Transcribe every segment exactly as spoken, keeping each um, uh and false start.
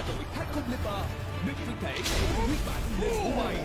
đội Thái Không Lên Ba, nâng thân thể của nguyên bản lên của mày.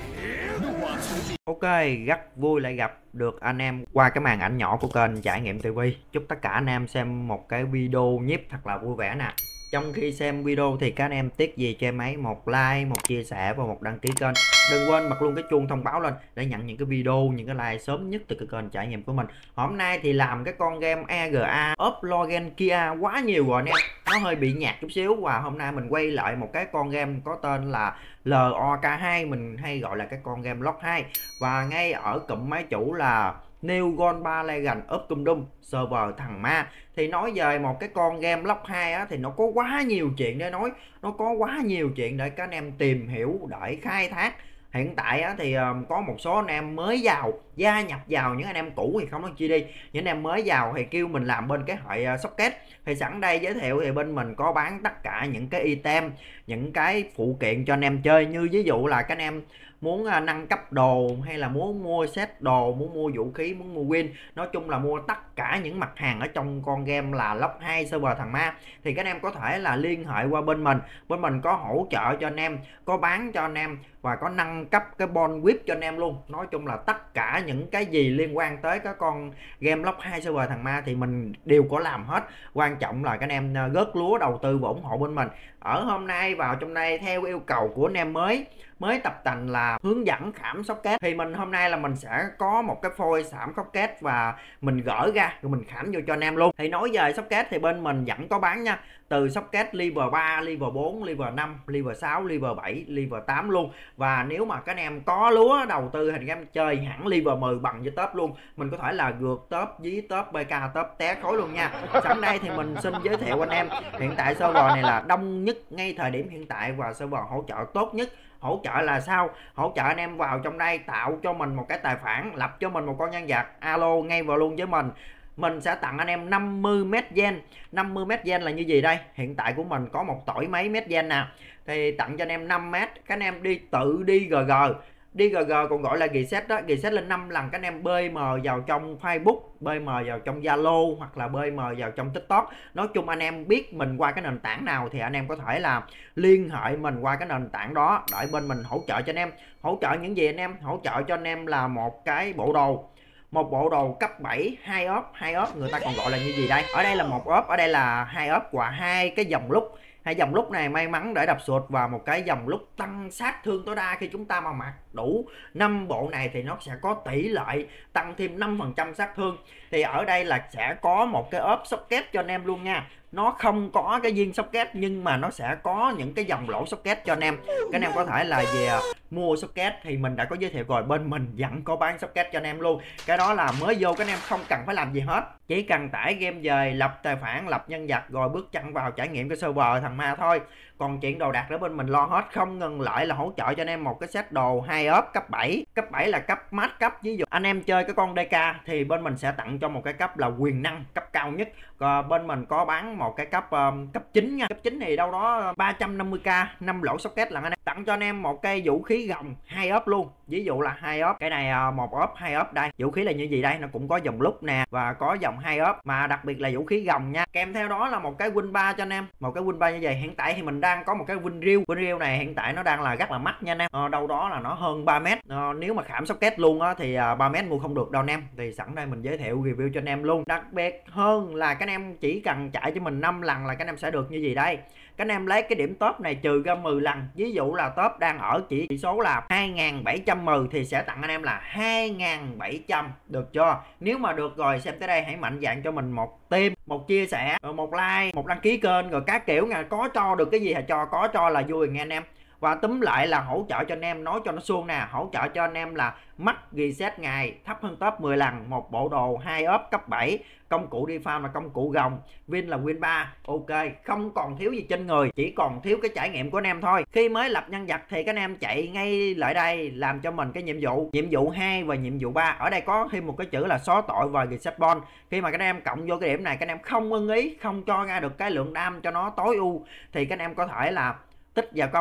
Ok, rất vui lại gặp được anh em qua cái màn ảnh nhỏ của kênh Trải Nghiệm ti vi. Chúc tất cả anh em xem một cái video nhiếp thật là vui vẻ nè. Trong khi xem video thì các anh em tiếc gì cho em ấy một like, một chia sẻ và một đăng ký kênh. Đừng quên bật luôn cái chuông thông báo lên để nhận những cái video, những cái like sớm nhất từ cái kênh trải nghiệm của mình. Hôm nay thì làm cái con game e giê a Uplogen Kia quá nhiều rồi anh em, nó hơi bị nhạt chút xíu, và hôm nay mình quay lại một cái con game có tên là lờ o ca hai, mình hay gọi là cái con game Lock hai, và ngay ở cụm máy chủ là New Gold ba Legend of Kingdom server thằng ma. Thì nói về một cái con game Lock hai á, thì nó có quá nhiều chuyện để nói, nó có quá nhiều chuyện để các anh em tìm hiểu, để khai thác. Hiện tại á, thì um, có một số anh em mới vào, gia nhập vào, những anh em cũ thì không nói chi đi, những anh em mới vào thì kêu mình làm bên cái hội uh, socket. Thì sẵn đây giới thiệu thì bên mình có bán tất cả những cái item, những cái phụ kiện cho anh em chơi. Như ví dụ là các anh em muốn uh, nâng cấp đồ, hay là muốn mua set đồ, muốn mua vũ khí, muốn mua win, nói chung là mua tất cả những mặt hàng ở trong con game là Lock hai server thằng ma, thì các anh em có thể là liên hệ qua bên mình. Bên mình có hỗ trợ cho anh em, có bán cho anh em, và có nâng cấp cái bon whip cho anh em luôn. Nói chung là tất cả những cái gì liên quan tới cái con game Lock hai server thằng ma thì mình đều có làm hết. Quan trọng là các anh em gót lúa đầu tư và ủng hộ bên mình. Ở hôm nay vào trong đây theo yêu cầu của anh em mới mới tập tành là hướng dẫn khảm socket, thì mình hôm nay là mình sẽ có một cái phôi khảm socket và mình gỡ ra rồi mình khảm vô cho anh em luôn. Thì nói về socket thì bên mình vẫn có bán nha, từ socket lever ba, lever bốn, lever năm, lever sáu, lever bảy, lever tám luôn. Và nếu mà các anh em có lúa đầu tư thì các em chơi hẳn lever mười bằng với top luôn, mình có thể là gượt top, dí top, bê ca top, té khối luôn nha. Sẵn đây thì mình xin giới thiệu anh em, hiện tại server này là đông nhất ngay thời điểm hiện tại và server hỗ trợ tốt nhất. Hỗ trợ là sao? Hỗ trợ anh em vào trong đây tạo cho mình một cái tài khoản, lập cho mình một con nhân vật, alo ngay vào luôn với mình. Mình sẽ tặng anh em năm mươi mét gen. năm mươi mét gen là như gì đây? Hiện tại của mình có một tỏi mấy mét gen nè. Thì tặng cho anh em năm mét, các anh em đi tự đi giê giê. Đi giê giê còn gọi là reset đó, reset lên năm lần, các anh em bê em vào trong Facebook, bê em vào trong Zalo, hoặc là bê em vào trong TikTok. Nói chung anh em biết mình qua cái nền tảng nào thì anh em có thể là liên hệ mình qua cái nền tảng đó để bên mình hỗ trợ cho anh em. Hỗ trợ những gì anh em? Hỗ trợ cho anh em là một cái bộ đồ, một bộ đồ cấp bảy, hai ốp, hai ốp người ta còn gọi là như gì đây? Ở đây là một ốp, ở đây là hai ốp, và hai cái dòng lúc. Hai dòng lúc này may mắn để đập sụt, và một cái dòng lúc tăng sát thương tối đa. Khi chúng ta mà mặc đủ năm bộ này thì nó sẽ có tỷ lệ tăng thêm năm phần trăm sát thương. Thì ở đây là sẽ có một cái ốp socket cho anh em luôn nha. Nó không có cái viên socket nhưng mà nó sẽ có những cái dòng lỗ socket cho anh em. Các anh em có thể là về mua socket thì mình đã có giới thiệu rồi, bên mình vẫn có bán socket cho anh em luôn. Cái đó là mới vô các anh em không cần phải làm gì hết, chỉ cần tải game về, lập tài khoản, lập nhân vật rồi bước chân vào trải nghiệm cái server thằng ma thôi. Còn chuyện đồ đạc để bên mình lo hết. Không ngừng lại là hỗ trợ cho anh em một cái set đồ hai ốp cấp bảy. Cấp bảy là cấp max cấp, ví dụ anh em chơi cái con đê ca thì bên mình sẽ tặng cho một cái cấp là quyền năng cấp cao nhất. Còn bên mình có bán một cái cấp um, cấp chín nha. Cấp chín thì đâu đó ba trăm năm mươi k, năm lỗ socket là anh em. Tặng cho anh em một cây vũ khí gồng hai ốp luôn. Ví dụ là hai ốp, cái này một ốp, hai ốp đây. Vũ khí là như gì đây? Nó cũng có dòng lúc nè và có dòng hai ốp, mà đặc biệt là vũ khí gồng nha. Kèm theo đó là một cái win ba cho anh em. Một cái win ba như vậy. Hiện tại thì mình đang có một cái win reel. Win reel này hiện tại nó đang là rất là mắc nha anh em. Ờ, đâu đó là nó hơn ba mét. Ờ, nếu mà khảm socket luôn á thì ba mét mua không được đâu anh em. Thì sẵn đây mình giới thiệu review cho anh em luôn. Đặc biệt hơn là các anh em chỉ cần chạy cho mình năm lần là các anh em sẽ được như gì đây? Các anh em lấy cái điểm top này trừ ra mười lần. Ví dụ là top đang ở chỉ số là hai nghìn bảy trăm mười thì sẽ tặng anh em là hai nghìn bảy trăm, được chưa? Nếu mà được rồi xem tới đây hãy mạnh dạn cho mình một tim, một chia sẻ, một like, một đăng ký kênh rồi các kiểu nha. Có cho được cái gì thì cho, có cho là vui nghe anh em. Và túm lại là hỗ trợ cho anh em, nói cho nó suông nè, hỗ trợ cho anh em là mắc reset ngày thấp hơn top mười lần, một bộ đồ hai ốp cấp bảy, công cụ đi farm là công cụ gồng, win là win ba. Ok, không còn thiếu gì trên người, chỉ còn thiếu cái trải nghiệm của anh em thôi. Khi mới lập nhân vật thì các anh em chạy ngay lại đây làm cho mình cái nhiệm vụ, nhiệm vụ hai và nhiệm vụ ba. Ở đây có thêm một cái chữ là xóa tội và reset bon. Khi mà các anh em cộng vô cái điểm này, các anh em không ưng ý, không cho ra được cái lượng đam cho nó tối ưu thì các anh em có thể là tích vào công này,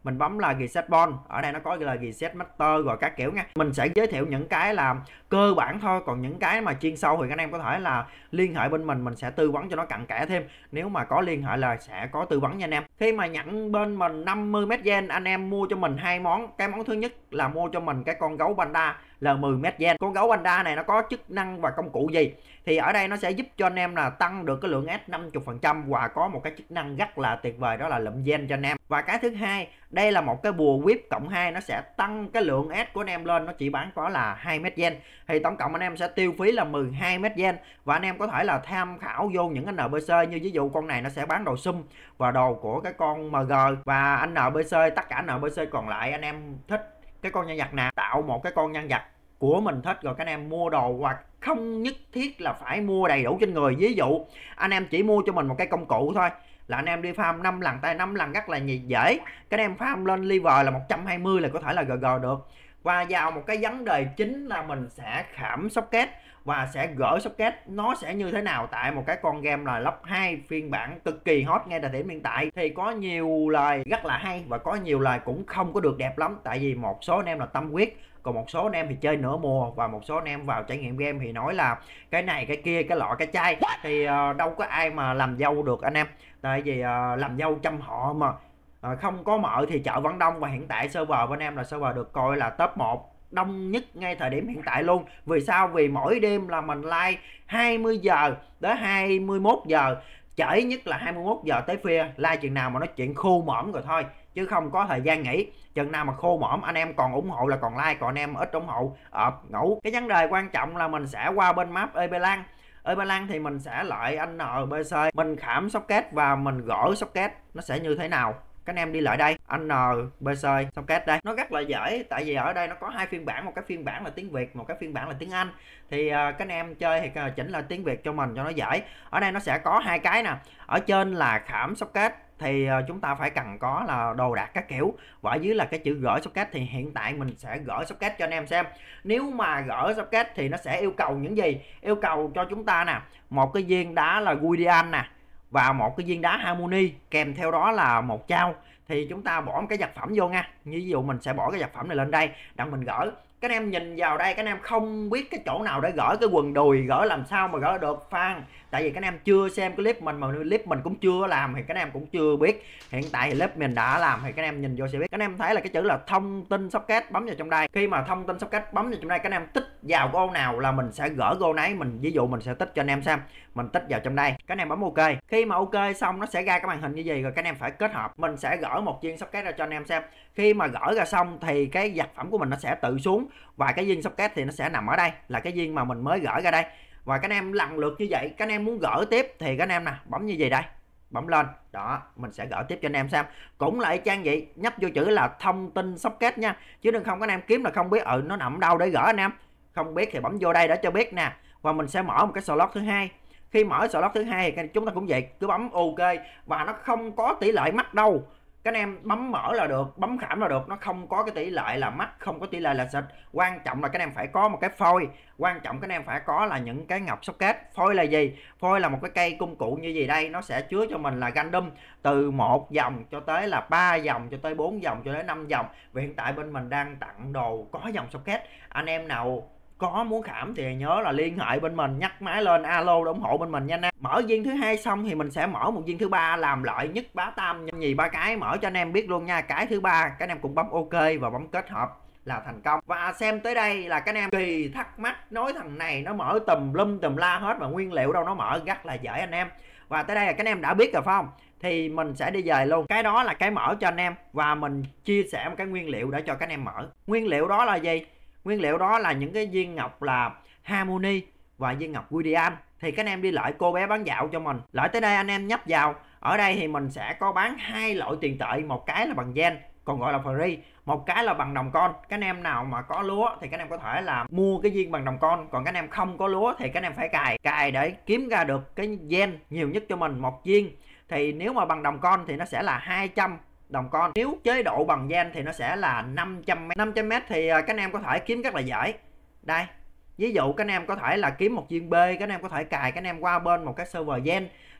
mình bấm là reset bond, ở đây nó có là reset master rồi các kiểu nha. Mình sẽ giới thiệu những cái là cơ bản thôi, còn những cái mà chuyên sâu thì các anh em có thể là liên hệ bên mình mình sẽ tư vấn cho nó cặn kẽ thêm. Nếu mà có liên hệ là sẽ có tư vấn nha anh em. Khi mà nhận bên mình năm mươi mét gen, anh em mua cho mình hai món. Cái món thứ nhất là mua cho mình cái con gấu panda là mười mét gen. Con gấu panda này nó có chức năng và công cụ gì thì ở đây nó sẽ giúp cho anh em là tăng được cái lượng S năm mươi phần trăm và có một cái chức năng rất là tuyệt vời, đó là lụm gen cho anh em. Và cái thứ hai, đây là một cái bùa whip cộng hai, nó sẽ tăng cái lượng S của anh em lên, nó chỉ bán có là hai mét gen. Thì tổng cộng anh em sẽ tiêu phí là mười hai mét gen và anh em có thể là tham khảo vô những cái en pê xê, như ví dụ con này nó sẽ bán đồ sum và đồ của cái con em giê, và anh en pê xê tất cả en pê xê còn lại anh em thích cái con nhân vật nào, tạo một cái con nhân vật của mình thích rồi các anh em mua đồ, hoặc không nhất thiết là phải mua đầy đủ trên người. Ví dụ anh em chỉ mua cho mình một cái công cụ thôi là anh em đi farm năm lần, tay năm lần rất là dễ. Các anh em farm lên level là một trăm hai mươi là có thể là giê giê được. Và vào một cái vấn đề chính là mình sẽ khảm socket và sẽ gỡ socket nó sẽ như thế nào tại một cái con game là Lock hai phiên bản cực kỳ hot ngay tại điểm hiện tại. Thì có nhiều lời rất là hay và có nhiều lời cũng không có được đẹp lắm, tại vì một số anh em là tâm huyết, còn một số anh em thì chơi nửa mùa, và một số anh em vào trải nghiệm game thì nói là cái này cái kia cái lọ cái chai. Thì uh, đâu có ai mà làm dâu được anh em, tại vì uh, làm dâu trăm họ mà uh, không có mợ thì chợ vẫn đông. Và hiện tại server bên em là server được coi là top một đông nhất ngay thời điểm hiện tại luôn. Vì sao? Vì mỗi đêm là mình like hai mươi giờ đến hai mươi mốt giờ, trễ nhất là hai mươi mốt giờ tới khuya, like chừng nào mà nói chuyện khô mõm rồi thôi, chứ không có thời gian nghỉ. Chừng nào mà khô mõm anh em còn ủng hộ là còn like, còn anh em ít ủng hộ ợp ngủ. Cái vấn đề quan trọng là mình sẽ qua bên map ê pê Lan. ê pê Lan thì mình sẽ lại anh en pê xê, mình khảm socket và mình gỡ socket nó sẽ như thế nào. Các anh em đi lại đây, anh en pê xê socket đây, nó rất là dễ, tại vì ở đây nó có hai phiên bản, một cái phiên bản là tiếng Việt, một cái phiên bản là tiếng Anh. Thì uh, các anh em chơi thì chỉnh là tiếng Việt cho mình cho nó dễ. Ở đây nó sẽ có hai cái nè, ở trên là khảm socket thì uh, chúng ta phải cần có là đồ đạc các kiểu, và ở dưới là cái chữ gỡ socket. Thì hiện tại mình sẽ gỡ socket cho anh em xem. Nếu mà gỡ socket thì nó sẽ yêu cầu những gì? Yêu cầu cho chúng ta nè, một cái viên đá là Guardian nè, và một cái viên đá Harmony, kèm theo đó là một trao. Thì chúng ta bỏ một cái vật phẩm vô nha, như ví dụ mình sẽ bỏ cái vật phẩm này lên đây đặng mình gỡ. Các anh em nhìn vào đây, các anh em không biết cái chỗ nào để gỡ cái quần đùi, gỡ làm sao mà gỡ được Phan, tại vì các anh em chưa xem cái clip mình, mà clip mình cũng chưa làm thì các anh em cũng chưa biết. Hiện tại thì clip mình đã làm thì các anh em nhìn vô sẽ biết. Các anh em thấy là cái chữ là thông tin socket, bấm vào trong đây. Khi mà thông tin socket bấm vào trong đây, các anh em tích vào cái ô nào là mình sẽ gỡ cái ô nấy. Mình ví dụ mình sẽ tích cho anh em xem, mình tích vào trong đây, các anh em bấm ok. Khi mà ok xong nó sẽ ra cái màn hình như gì, rồi các anh em phải kết hợp. Mình sẽ gỡ một viên socket ra cho anh em xem. Khi mà gỡ ra xong thì cái vật phẩm của mình nó sẽ tự xuống, và cái viên socket thì nó sẽ nằm ở đây, là cái viên mà mình mới gỡ ra đây. Và các anh em lần lượt như vậy. Các anh em muốn gỡ tiếp thì các anh em nè, bấm như vậy đây, bấm lên đó, mình sẽ gỡ tiếp cho anh em xem. Cũng lại trang vậy, nhấp vô chữ là thông tin socket nha, chứ đừng không các anh em kiếm là không biết ừ nó nằm đâu để gỡ anh em. Không biết thì bấm vô đây để cho biết nè. Và mình sẽ mở một cái slot thứ hai. Khi mở slot thứ hai thì chúng ta cũng vậy, cứ bấm ok, và nó không có tỷ lệ mắc đâu. Các anh em bấm mở là được, bấm khảm là được, nó không có cái tỷ lệ là mắc, không có tỷ lệ là xịt. Quan trọng là các anh em phải có một cái phôi, quan trọng các anh em phải có là những cái ngọc socket. Phôi là gì? Phôi là một cái cây công cụ như gì đây, nó sẽ chứa cho mình là random từ một dòng cho tới là ba dòng, cho tới bốn dòng, cho tới năm dòng. Vì hiện tại bên mình đang tặng đồ có dòng socket. Anh em nào có muốn khảm thì nhớ là liên hệ bên mình, nhắc máy lên alo để ủng hộ bên mình nha anh em. Mở viên thứ hai xong thì mình sẽ mở một viên thứ ba, làm lợi nhất bá tam nhân nhì ba cái, mở cho anh em biết luôn nha. Cái thứ ba các anh em cũng bấm ok và bấm kết hợp là thành công. Và xem tới đây là các anh em kỳ thắc mắc, nói thằng này nó mở tùm lum tùm la hết mà nguyên liệu đâu nó mở, rất là dễ anh em. Và tới đây là các anh em đã biết rồi phải không? Thì mình sẽ đi về luôn. Cái đó là cái mở cho anh em, và mình chia sẻ một cái nguyên liệu để cho các anh em mở. Nguyên liệu đó là gì? Nguyên liệu đó là những cái viên ngọc là Harmony và viên ngọc Guardian. Thì các anh em đi lại cô bé bán dạo cho mình. Lại tới đây anh em nhấp vào. Ở đây thì mình sẽ có bán hai loại tiền tệ, một cái là bằng gen, còn gọi là free, một cái là bằng đồng con. Các anh em nào mà có lúa thì các anh em có thể là mua cái viên bằng đồng con, còn các anh em không có lúa thì các anh em phải cài cài để kiếm ra được cái gen nhiều nhất cho mình một viên. Thì nếu mà bằng đồng con thì nó sẽ là hai trăm đồng con, nếu chế độ bằng gen thì nó sẽ là năm trăm mét. năm trăm mét thì các anh em có thể kiếm rất là dễ. Đây, ví dụ các anh em có thể là kiếm một viên B, các anh em có thể cài, các anh em qua bên một cái server gen,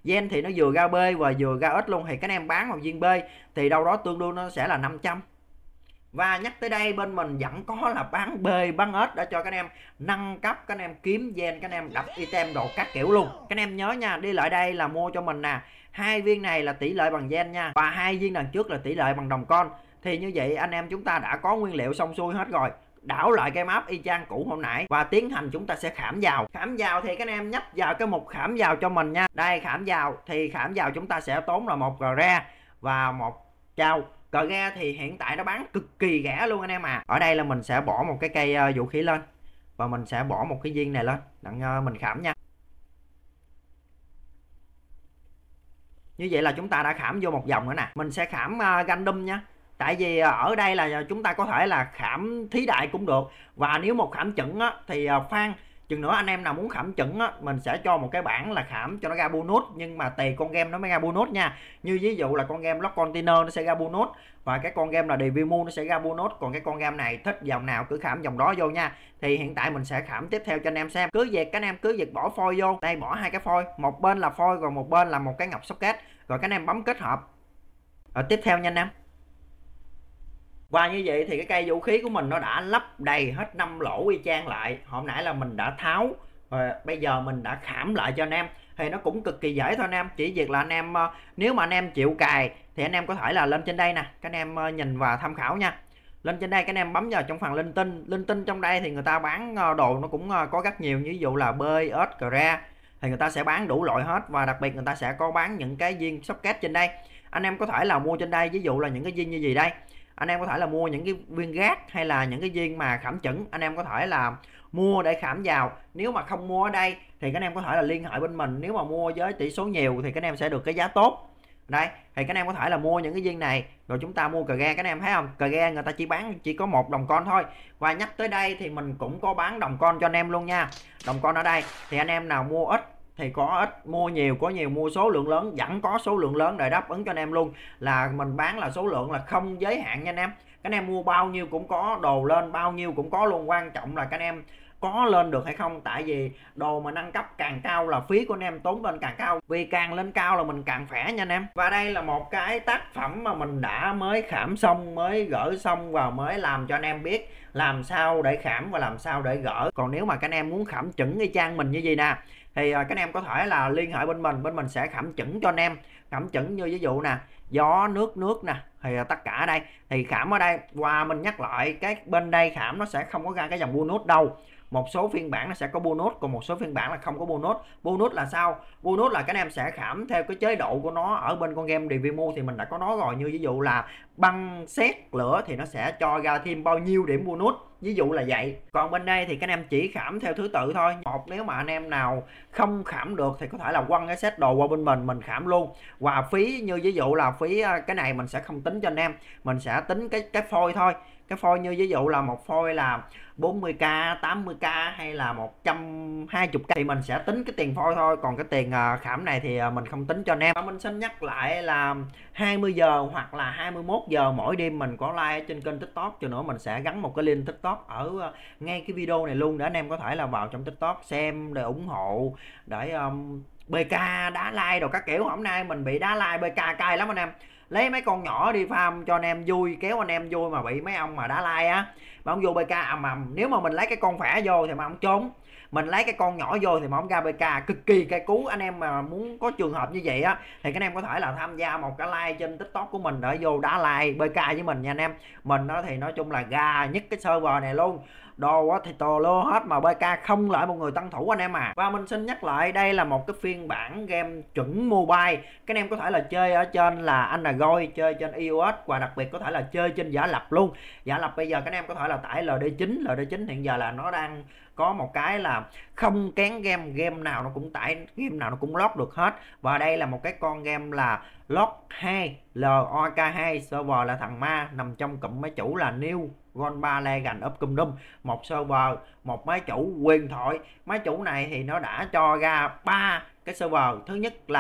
gen thì nó vừa ra B và vừa ra X luôn, thì các anh em bán vào viên B thì đâu đó tương đương nó sẽ là năm trăm. Và nhắc tới đây bên mình vẫn có là bán B bán S để cho các anh em nâng cấp, các anh em kiếm gen, các anh em đập item đồ các kiểu luôn. Các anh em nhớ nha, đi lại đây là mua cho mình nè, hai viên này là tỷ lệ bằng gen nha, và hai viên đằng trước là tỷ lệ bằng đồng con. Thì như vậy anh em chúng ta đã có nguyên liệu xong xuôi hết rồi, đảo lại cái map y chang cũ hôm nãy và tiến hành chúng ta sẽ khảm vào. Khảm vào thì các anh em nhấp vào cái mục khảm vào cho mình nha. Đây, khảm vào thì khảm vào chúng ta sẽ tốn là một ra và một trao. Cờ ga thì hiện tại nó bán cực kỳ rẻ luôn anh em à. Ở đây là mình sẽ bỏ một cái cây uh, vũ khí lên và mình sẽ bỏ một cái viên này lên đặng uh, mình khảm nha. Như vậy là chúng ta đã khảm vô một vòng nữa nè. Mình sẽ khảm uh, random nha. Tại vì uh, ở đây là chúng ta có thể là khảm thí đại cũng được. Và nếu một khảm chuẩn á, thì uh, Phan chừng nữa anh em nào muốn khảm chuẩn á, mình sẽ cho một cái bảng là khảm cho nó ra bonus, nhưng mà tùy con game nó mới ra bonus nha. Như ví dụ là con game Lock Container nó sẽ ra bonus, và cái con game là Devil nó sẽ ra bonus. Còn cái con game này thích dòng nào cứ khảm dòng đó vô nha. Thì hiện tại mình sẽ khảm tiếp theo cho anh em xem. Cứ việc các anh em cứ việc bỏ phôi vô. Đây, bỏ hai cái phôi, một bên là phôi rồi một bên là một cái ngọc socket, rồi các anh em bấm kết hợp. Rồi tiếp theo nha anh em. Và như vậy thì cái cây vũ khí của mình nó đã lắp đầy hết năm lỗ y chang lại. Hôm nãy là mình đã tháo, rồi bây giờ mình đã khảm lại cho anh em. Thì nó cũng cực kỳ dễ thôi anh em. Chỉ việc là anh em, nếu mà anh em chịu cài thì anh em có thể là lên trên đây nè, các anh em nhìn và tham khảo nha. Lên trên đây các anh em bấm vào trong phần linh tinh. Linh tinh trong đây thì người ta bán đồ nó cũng có rất nhiều, ví dụ là B, S, Cra thì người ta sẽ bán đủ loại hết. Và đặc biệt người ta sẽ có bán những cái viên socket trên đây. Anh em có thể là mua trên đây, ví dụ là những cái viên như gì đây. Anh em có thể là mua những cái viên gác hay là những cái viên mà khảm chuẩn, anh em có thể là mua để khảm vào. Nếu mà không mua ở đây thì các anh em có thể là liên hệ bên mình. Nếu mà mua với tỷ số nhiều thì các anh em sẽ được cái giá tốt. Đây, thì các anh em có thể là mua những cái viên này rồi chúng ta mua cờ ga. Các anh em thấy không, cờ ga người ta chỉ bán chỉ có một đồng con thôi. Và nhắc tới đây thì mình cũng có bán đồng con cho anh em luôn nha. Đồng con ở đây thì anh em nào mua ít thì có ít, mua nhiều có nhiều, mua số lượng lớn vẫn có số lượng lớn để đáp ứng cho anh em luôn. Là mình bán là số lượng là không giới hạn nha anh em. Các anh em mua bao nhiêu cũng có, đồ lên bao nhiêu cũng có luôn. Quan trọng là các anh em có lên được hay không. Tại vì đồ mà nâng cấp càng cao là phí của anh em tốn lên càng cao, vì càng lên cao là mình càng khỏe nha anh em. Và đây là một cái tác phẩm mà mình đã mới khảm xong, mới gỡ xong và mới làm cho anh em biết làm sao để khảm và làm sao để gỡ. Còn nếu mà các anh em muốn khảm chuẩn y chang mình như gì nè thì các anh em có thể là liên hệ bên mình, bên mình sẽ khảm chuẩn cho anh em. Khảm chuẩn như ví dụ nè, gió, nước, nước nè, thì tất cả ở đây thì khảm ở đây. Và mình nhắc lại, cái bên đây khảm nó sẽ không có ra cái dòng bonus đâu. Một số phiên bản nó sẽ có bonus, còn một số phiên bản là không có bonus. Bonus là sao? Bonus là các anh em sẽ khảm theo cái chế độ của nó. Ở bên con game Devil thì mình đã có nói rồi, như ví dụ là băng, sét, lửa thì nó sẽ cho ra thêm bao nhiêu điểm bonus, ví dụ là vậy. Còn bên đây thì các anh em chỉ khảm theo thứ tự thôi. Một, nếu mà anh em nào không khảm được thì có thể là quăng cái set đồ qua bên mình, mình khảm luôn. Và phí như ví dụ là phí cái này mình sẽ không tính cho anh em, mình sẽ tính cái cái phôi thôi. Cái phôi như ví dụ là một phôi là bốn mươi k, tám mươi k hay là một trăm hai mươi k thì mình sẽ tính cái tiền phôi thôi. Còn cái tiền khảm này thì mình không tính cho anh em. Và mình xin nhắc lại là hai mươi giờ hoặc là hai mươi mốt giờ mỗi đêm mình có live ở trên kênh TikTok. Cho nữa mình sẽ gắn một cái link TikTok ở ngay cái video này luôn, để anh em có thể là vào trong TikTok xem để ủng hộ, để um, bê ca đá like đồ các kiểu. Hôm nay mình bị đá like bê ca cay lắm anh em. Lấy mấy con nhỏ đi farm cho anh em vui, kéo anh em vui mà bị mấy ông mà đá like á, mà ông vô bê ca ầm ầm. Nếu mà mình lấy cái con khỏe vô thì mà ông trốn, mình lấy cái con nhỏ vô thì mà ông ra bê ca cực kỳ cay cú. Anh em mà muốn có trường hợp như vậy á thì các anh em có thể là tham gia một cái like trên TikTok của mình để vô đá like bê ca với mình nha anh em. Mình đó thì nói chung là gà nhất cái server này luôn. Đồ thì tồ lô hết mà bê ca không lại một người tân thủ anh em à. Và mình xin nhắc lại, đây là một cái phiên bản game chuẩn mobile. Các anh em có thể là chơi ở trên là Android, chơi trên iOS và đặc biệt có thể là chơi trên giả lập luôn. Giả lập bây giờ các anh em có thể là tải lờ đê chín. lờ đê chín hiện giờ là nó đang có một cái là không kén game, game nào nó cũng tải, game nào nó cũng load được hết. Và đây là một cái con game là Lock hai, lờ o ca hai, server là thằng ma, nằm trong cụm máy chủ là New Gonba Legend of Kingdom. Một server, một máy chủ huyền thoại. Máy chủ này thì nó đã cho ra ba cái server. Thứ nhất là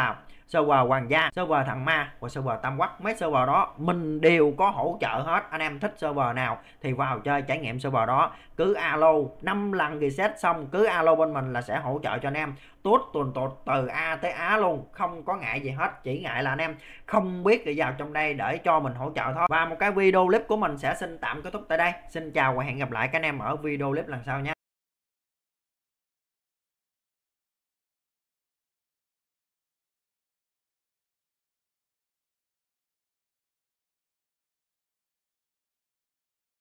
server Hoàng Gia, server Thằng Ma và server Tam Quốc. Mấy server đó mình đều có hỗ trợ hết. Anh em thích server nào thì vào chơi trải nghiệm server đó, cứ alo năm lần reset xong cứ alo bên mình là sẽ hỗ trợ cho anh em tốt tuần tột từ A tới Á luôn, không có ngại gì hết, chỉ ngại là anh em không biết thì vào trong đây để cho mình hỗ trợ thôi. Và một cái video clip của mình sẽ xin tạm kết thúc tại đây. Xin chào và hẹn gặp lại các anh em ở video clip lần sau nhé.